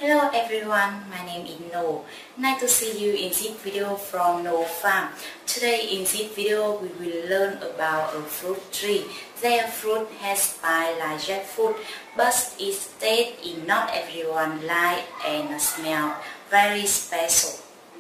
Hello everyone, my name is No. Nice to see you in this video from No Farm. Today in this video we will learn about a fruit tree. Their fruit has spines like jackfruit, but its taste is not everyone like and smell very special.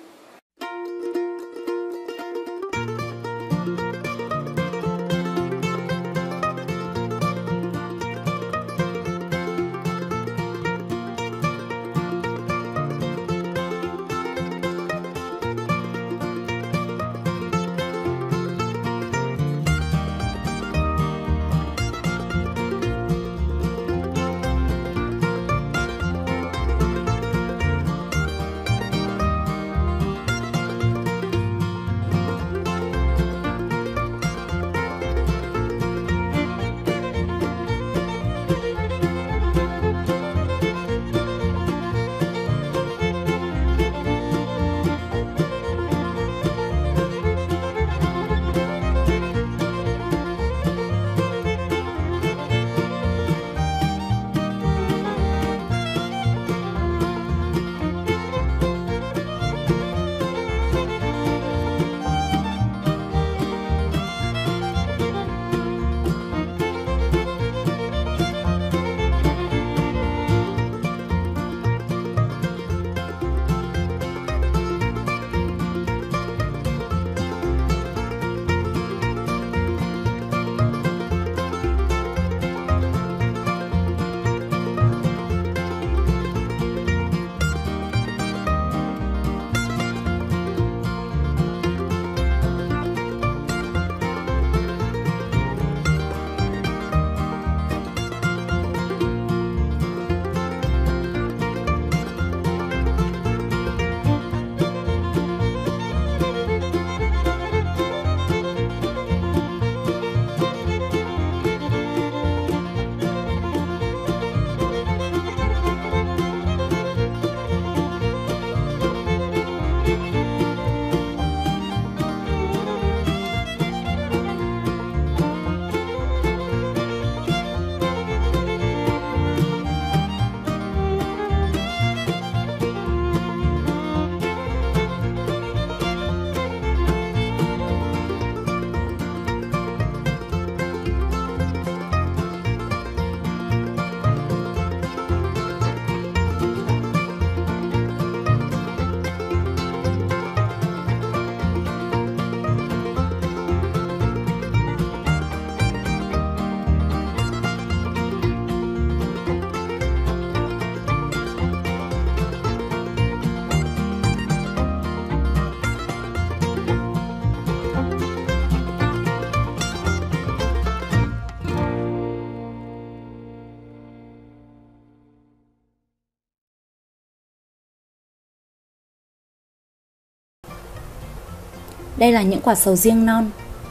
Đây là những quả sầu riêng non.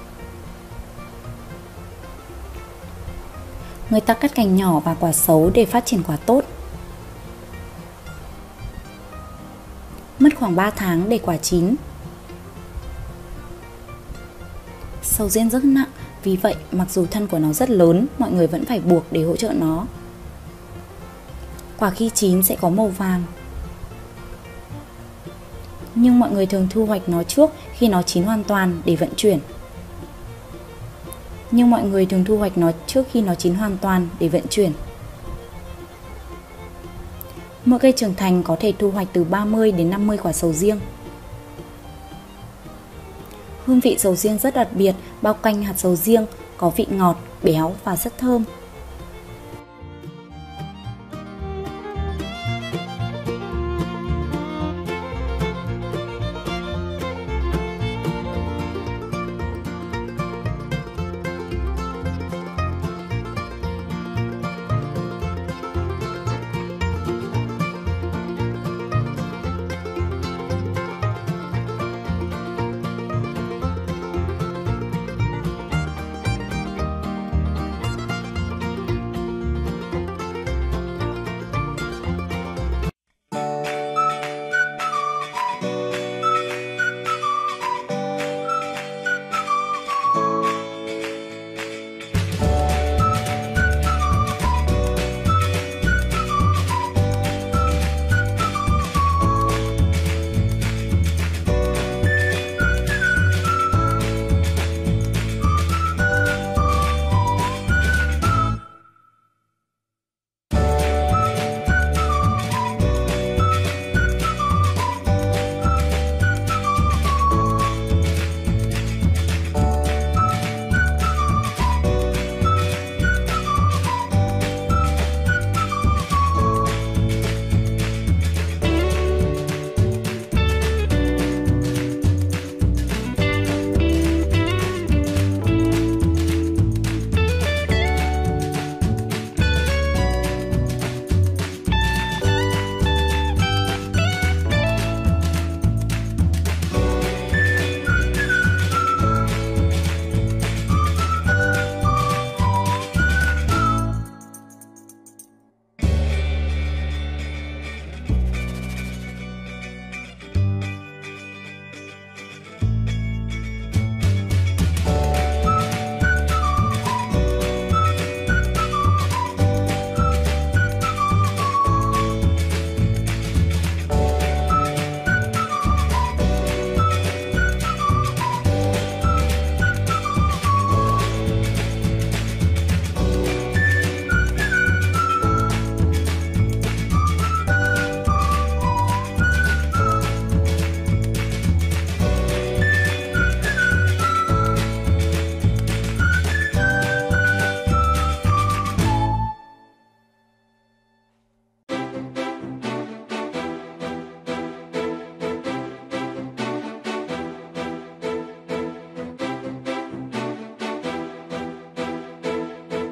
Người ta cắt cành nhỏ và quả xấu để phát triển quả tốt. Mất khoảng 3 tháng để quả chín. Sầu riêng rất nặng, vì vậy mặc dù thân của nó rất lớn, mọi người vẫn phải buộc để hỗ trợ nó. Quả khi chín sẽ có màu vàng. Nhưng mọi người thường thu hoạch nó trước khi nó chín hoàn toàn để vận chuyển. Mỗi cây trưởng thành có thể thu hoạch từ 30 đến 50 quả sầu riêng. Hương vị sầu riêng rất đặc biệt, bao quanh hạt sầu riêng, có vị ngọt, béo và rất thơm.